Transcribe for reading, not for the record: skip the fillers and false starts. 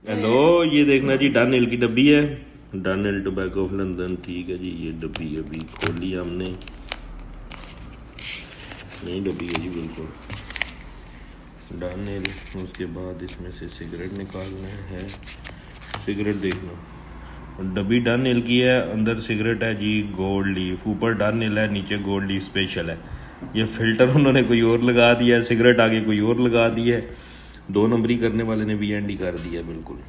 Hello, ये देखना जी done की डब्बी है। Dunn tobacco of London. ठीक है जी, ये डब्बी अभी खोली हमने, नई डब्बी है जी बिल्कुल। डन। उसके बाद इसमें से सिगरेट निकालना है। सिगरेट देखना, डब्बी डन की है, अंदर सिगरेट है जी गोल्ड लीफ, ऊपर डन है, नीचे गोल्ड लीफ स्पेशल है। ये फिल्टर उन्होंने कोई और लगा दिया है, सिगरेट आगे कोई और लगा दी है। 2 नंबरी करने वाले ने भी एंड ही कर दिया बिल्कुल।